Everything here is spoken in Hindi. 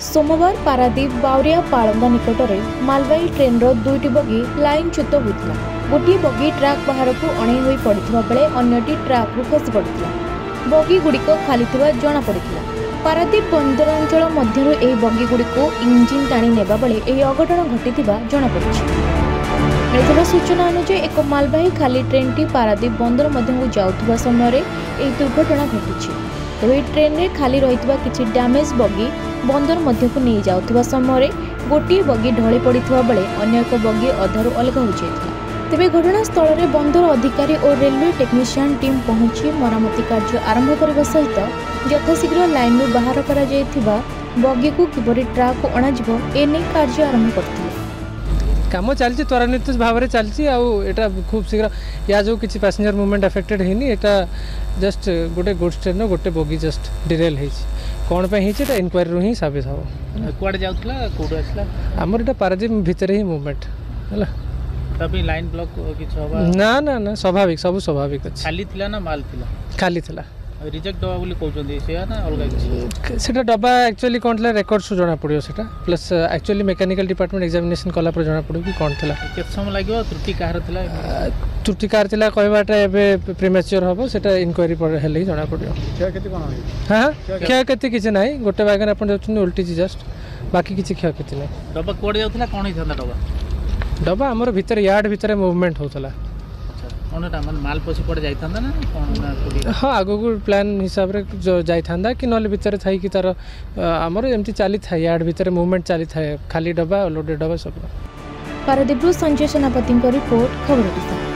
सोमवार पारादीप बावरिया पालंदा निकट में मालवाई ट्रेन दुईटी बगी लाइनच्युत होता। गोटे बगी ट्राक बाहर को अणई हो पड़ा बेले अन्यटी ट्राक रु खसी पड़ा। बगी गुड़िक खाली जमापड़ा। पारादीप बंदर अंचल मध्य बगी गुड़िक इंजिन टाणी नेबा बेले यह अघटन घटी जमापड़ी। मिलता सूचना अनुसार एक मालवाही खाली ट्रेन टी पारादीप बंदर मध्य जाऊा समय यह दुर्घटना घटी। तेज ट्रेन में खाली रही किसी डैमेज बगी बंदर मध्य को नहीं जाऊा समय गोटे बगी ढली पड़ा बेले अन्य एक बगी अधारू अलग हो जाता। तेज घटनास्थल में बंदर अधिकारी और रेलवे टेक्नीशियन टीम पहुंची मरामती कार्य आरंभ करने सहित यथाशीघ्र लाइन रू बाहर कर बगी को किपरि ट्राक को अणाजिब एने कार्य आरंभ करते। काम चलती त्वरान्वित भाव में चलती आटा खूब शीघ्र या जो किसी पैसेंजर मूवमेंट अफेक्टेड है जस्ट गोटे गुड्स ट्रेन गोटे बगी जस्ट डिरेल हो कौन पे इनक्वारी रू ही साबित हम कुआडे जाउथला कोड आसला हमर एटा पारादीप भीतर ही मूवमेंट हला तभी लाइन ब्लॉक किछ होबा ना ना ना स्वाभाविक सब स्वाभाविक अछि। खाली थिला ना माल थिला खाली थिला रिजेक्ट डबा बोली कहउछन से ना अलगा किछ सेटा डबा एक्चुअली कोन थिला रेकॉर्ड सु जणा पड़ियो सेटा plus actually mechanical department examination कला पर जणा पड़ियो कि कोन थिला केत समय लागियो त्रुटि कार थिला त्रुटि कार थिला कहबाटा एबे प्रीमेच्योर होबो सेटा इनक्वायरी पर हेले जणा पड़ियो। क्या केते कोन हां क्या केते किछ नाही गोटे बागन अपन जाउछन उल्टी जी जस्ट बाकी किछ क्या केते नाही। डबा कोड जाउथला कोन ही थंदा डबा डबा हमर भीतर यार्ड भीतर मूवमेंट होतला ओनटा मन माल पसी पड़ जाई थांदा ना कोन ना कोडी हां आगो को प्लान हिसाब रे जो जाई थांदा कि नले भीतर थाई कि तार हमर एमती चाली थाई यार्ड भीतर मूवमेंट चाली थाई खाली डबा लोडेड डबा सब। पारादीप संजय सेनापति रिपोर्ट खबर ओडिशा।